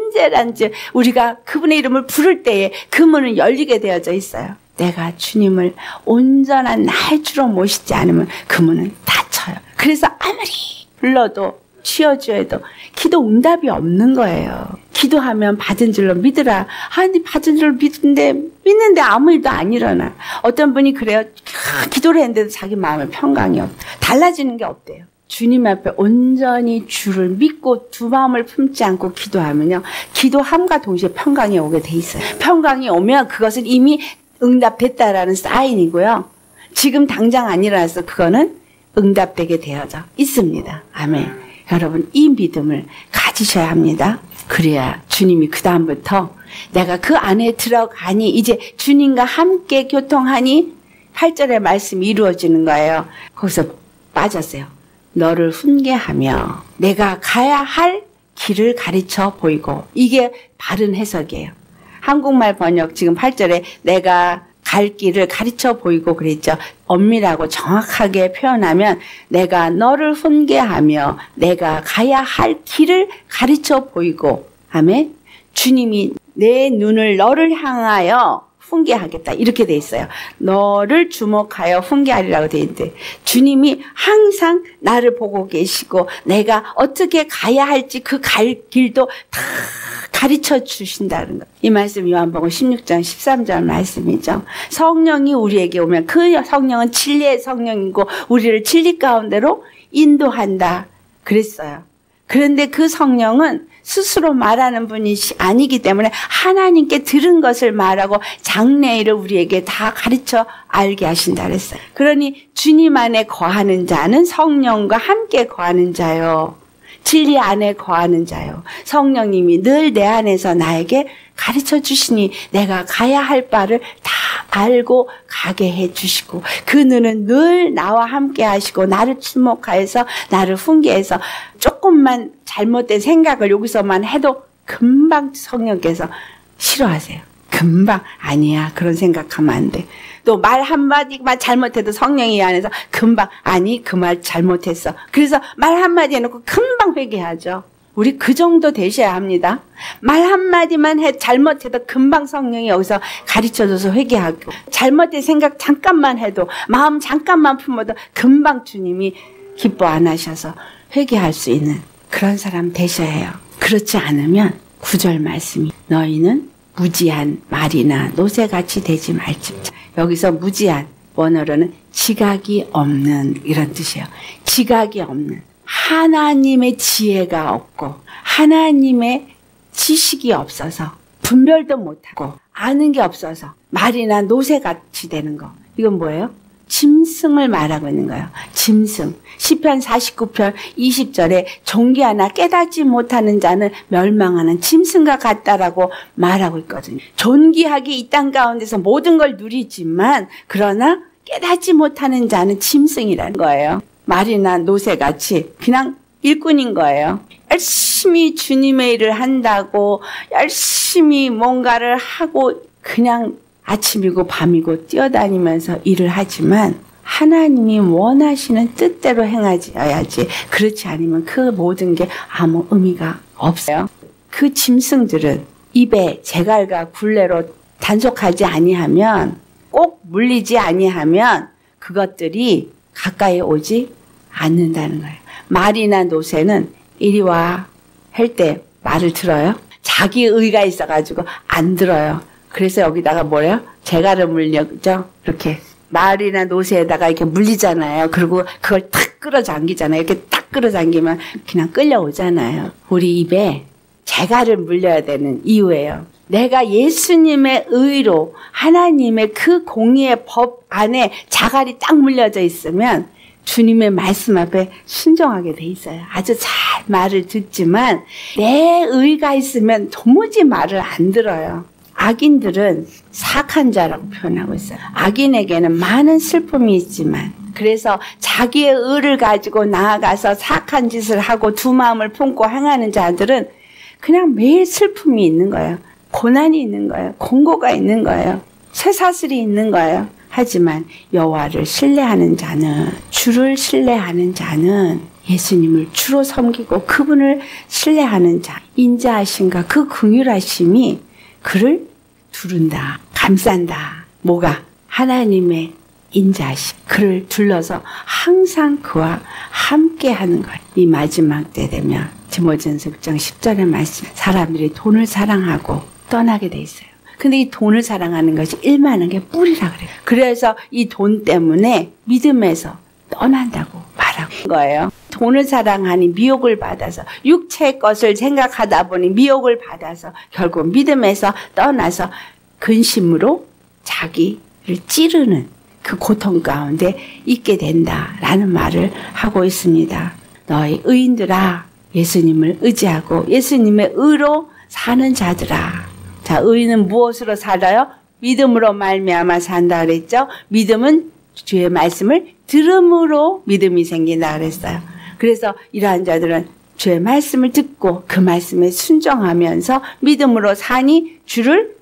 언제든지 우리가 그분의 이름을 부를 때에 그 문은 열리게 되어져 있어요. 내가 주님을 온전한 나의 주로 모시지 않으면 그 문은 닫혀요. 그래서 아무리 불러도 치워줘도 기도 응답이 없는 거예요. 기도하면 받은 줄로 믿으라. 아니 받은 줄로 믿는데 믿는데 아무 일도 안 일어나. 어떤 분이 그래요. 기도를 했는데도 자기 마음에 평강이 없다. 달라지는 게 없대요. 주님 앞에 온전히 주를 믿고 두 마음을 품지 않고 기도하면요. 기도함과 동시에 평강이 오게 돼 있어요. 평강이 오면 그것은 이미 응답됐다라는 사인이고요. 지금 당장 안 일어나서 그거는 응답되게 되어져 있습니다. 아멘. 여러분 이 믿음을 가지셔야 합니다. 그래야 주님이 그 다음부터 내가 그 안에 들어가니 이제 주님과 함께 교통하니 팔 절의 말씀이 이루어지는 거예요. 거기서 빠졌어요. 너를 훈계하며 내가 가야 할 길을 가르쳐 보이고 이게 바른 해석이에요. 한국말 번역 지금 팔 절에 내가 갈 길을 가르쳐 보이고 그랬죠. 엄밀하고 정확하게 표현하면 내가 너를 훈계하며 내가 가야 할 길을 가르쳐 보이고 아멘. 주님이 내 눈을 너를 향하여 훈계하겠다 이렇게 돼 있어요. 너를 주목하여 훈계하리라고 돼 있는데 주님이 항상 나를 보고 계시고 내가 어떻게 가야 할지 그 갈 길도 다 가르쳐 주신다는 것. 이 말씀 요한복음 십육 장 십삼 절 말씀이죠. 성령이 우리에게 오면 그 성령은 진리의 성령이고 우리를 진리 가운데로 인도한다 그랬어요. 그런데 그 성령은 스스로 말하는 분이 아니기 때문에 하나님께 들은 것을 말하고 장래일을 우리에게 다 가르쳐 알게 하신다 그랬어요. 그러니 주님 안에 거하는 자는 성령과 함께 거하는 자요. 진리 안에 거하는 자요. 성령님이 늘 내 안에서 나에게 가르쳐 주시니 내가 가야 할 바를 다 알고 가게 해 주시고 그 눈은 늘 나와 함께 하시고 나를 주목하여서 나를 훈계해서 조금만 잘못된 생각을 여기서만 해도 금방 성령께서 싫어하세요. 금방 아니야 그런 생각하면 안 돼. 또 말 한마디만 잘못해도 성령이 안에서 금방 아니 그 말 잘못했어. 그래서 말 한마디 해놓고 금방 회개하죠. 우리 그 정도 되셔야 합니다. 말 한마디만 해 잘못해도 금방 성령이 여기서 가르쳐줘서 회개하고 잘못된 생각 잠깐만 해도 마음 잠깐만 품어도 금방 주님이 기뻐 안 하셔서 회개할 수 있는 그런 사람 되셔야 해요. 그렇지 않으면 구 절 말씀이 너희는 무지한 말이나 노새같이 되지 말지어다. 여기서 무지한 원어로는 지각이 없는 이런 뜻이에요. 지각이 없는. 하나님의 지혜가 없고 하나님의 지식이 없어서 분별도 못하고 아는 게 없어서 말이나 노새같이 되는 거. 이건 뭐예요? 짐승을 말하고 있는 거예요. 짐승. 시편 사십구 편 이십 절에 존귀하나 깨닫지 못하는 자는 멸망하는 짐승과 같다라고 말하고 있거든요. 존귀하게 이 땅 가운데서 모든 걸 누리지만 그러나 깨닫지 못하는 자는 짐승이라는 거예요. 말이나 노새같이 그냥 일꾼인 거예요. 열심히 주님의 일을 한다고 열심히 뭔가를 하고 그냥 아침이고 밤이고 뛰어다니면서 일을 하지만 하나님이 원하시는 뜻대로 행하여야지 그렇지 않으면 그 모든 게 아무 의미가 없어요. 그 짐승들은 입에 재갈과 굴레로 단속하지 아니하면 꼭 물리지 아니하면 그것들이 가까이 오지 않는다는 거예요. 말이나 노새는 이리 와 할 때 말을 들어요? 자기 의가 있어가지고 안 들어요. 그래서 여기다가 뭐예요? 재갈을 물려죠? 이렇게 말이나 노새에다가 이렇게 물리잖아요. 그리고 그걸 탁 끌어당기잖아요. 이렇게 딱 끌어당기면 그냥 끌려오잖아요. 우리 입에 재갈을 물려야 되는 이유예요. 내가 예수님의 의로 하나님의 그 공의의 법 안에 자갈이 딱 물려져 있으면 주님의 말씀 앞에 순종하게 돼 있어요. 아주 잘 말을 듣지만 내 의가 있으면 도무지 말을 안 들어요. 악인들은 사악한 자라고 표현하고 있어요. 악인에게는 많은 슬픔이 있지만 그래서 자기의 의를 가지고 나아가서 사악한 짓을 하고 두 마음을 품고 행하는 자들은 그냥 매일 슬픔이 있는 거예요. 고난이 있는 거예요. 공고가 있는 거예요. 쇠사슬이 있는 거예요. 하지만 여호와를 신뢰하는 자는 주를 신뢰하는 자는 예수님을 주로 섬기고 그분을 신뢰하는 자 인자하심과 그 긍휼하심이 그를 두른다. 감싼다. 뭐가? 하나님의 인자하심. 그를 둘러서 항상 그와 함께하는 거예요. 이 마지막 때 되면 디모데전서 육 장 십 절의 말씀 사람들이 돈을 사랑하고 떠나게 돼 있어요. 근데 이 돈을 사랑하는 것이 일만한 게 뿌리라 그래요. 그래서 이 돈 때문에 믿음에서 떠난다고 말하고 거예요. 돈을 사랑하니 미혹을 받아서 육체의 것을 생각하다 보니 미혹을 받아서 결국 믿음에서 떠나서 근심으로 자기를 찌르는 그 고통 가운데 있게 된다라는 말을 하고 있습니다. 너희 의인들아 예수님을 의지하고 예수님의 의로 사는 자들아. 자, 의인은 무엇으로 살아요? 믿음으로 말미암아 산다 그랬죠. 믿음은 주의 말씀을 들음으로 믿음이 생긴다 그랬어요. 그래서 이러한 자들은 주의 말씀을 듣고 그 말씀에 순종하면서 믿음으로 사니 주를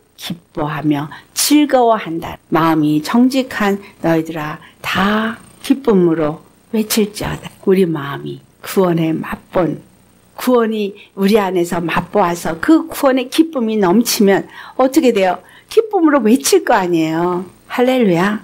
기뻐하며 즐거워한다. 마음이 정직한 너희들아 다 기쁨으로 외칠지어다. 우리 마음이 구원에 맛본 구원이 우리 안에서 맛보아서 그 구원의 기쁨이 넘치면 어떻게 돼요? 기쁨으로 외칠 거 아니에요. 할렐루야.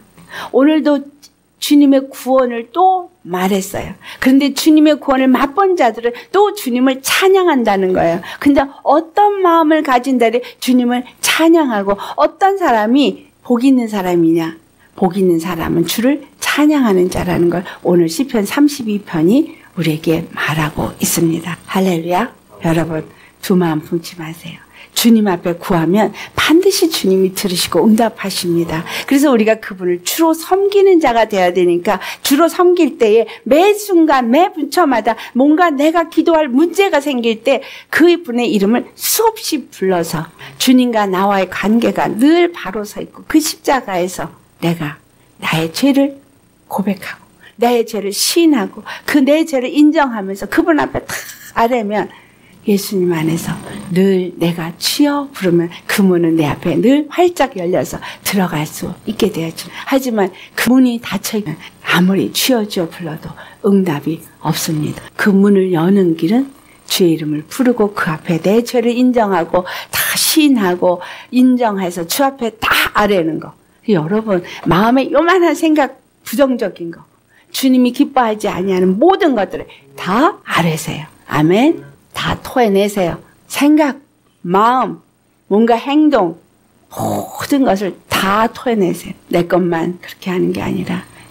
오늘도 주님의 구원을 또 말했어요. 그런데 주님의 구원을 맛본 자들은 또 주님을 찬양한다는 거예요. 근데 어떤 마음을 가진 자들이 주님을 찬양하고 어떤 사람이 복 있는 사람이냐? 복 있는 사람은 주를 찬양하는 자라는 걸 오늘 시편 삼십이 편이 우리에게 말하고 있습니다. 할렐루야. 여러분 두 마음 품지 마세요. 주님 앞에 구하면 반드시 주님이 들으시고 응답하십니다. 그래서 우리가 그분을 주로 섬기는 자가 되어야 되니까 주로 섬길 때에 매 순간 매 분초마다 뭔가 내가 기도할 문제가 생길 때 그분의 이름을 수없이 불러서 주님과 나와의 관계가 늘 바로 서 있고 그 십자가에서 내가 나의 죄를 고백하고 나의 죄를 시인하고 그 내 죄를 인정하면서 그분 앞에 다 아뢰면 예수님 안에서 늘 내가 주여 부르면 그 문은 내 앞에 늘 활짝 열려서 들어갈 수 있게 되었죠. 하지만 그 문이 닫혀있면 아무리 주여 주여 불러도 응답이 없습니다. 그 문을 여는 길은 주의 이름을 부르고 그 앞에 내 죄를 인정하고 다 시인하고 인정해서 주 앞에 다 아뢰는 거. 여러분 마음에 요만한 생각 부정적인 거 주님이 기뻐하지 아니하는 모든 것들을 다 아뢰세요. 아멘. 다 토해내세요. 생각, 마음, 뭔가 행동 모든 것을 다 토해내세요. 내 것만 그렇게 하는 게 아니라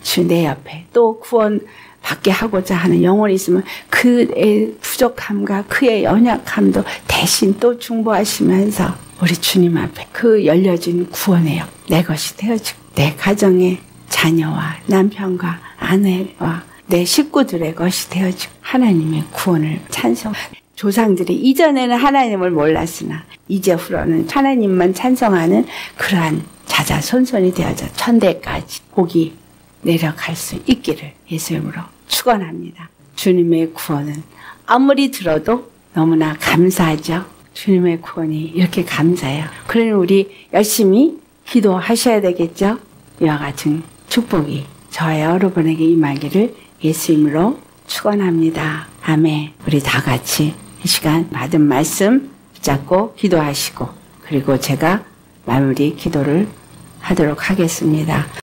주 내 옆에 또 구원 받게 하고자 하는 영혼이 있으면 그의 부족함과 그의 연약함도 대신 또 중보하시면서 우리 주님 앞에 그 열려진 구원의 역, 내 것이 되어지고 내 가정의 자녀와 남편과 아내와 내 식구들의 것이 되어지고 하나님의 구원을 찬송. 조상들이 이전에는 하나님을 몰랐으나 이제후로는 하나님만 찬송하는 그러한 자자손손이 되어져 천대까지 복이 내려갈 수 있기를 예수 이름으로 축원합니다. 주님의 구원은 아무리 들어도 너무나 감사하죠. 주님의 구원이 이렇게 감사해요. 그러니 우리 열심히 기도하셔야 되겠죠. 이와 같은 축복이 저와 여러분에게 임하기를 예수 이름으로 축원합니다. 아멘. 우리 다 같이 이 시간 받은 말씀 붙잡고 기도하시고 그리고 제가 마무리 기도를 하도록 하겠습니다.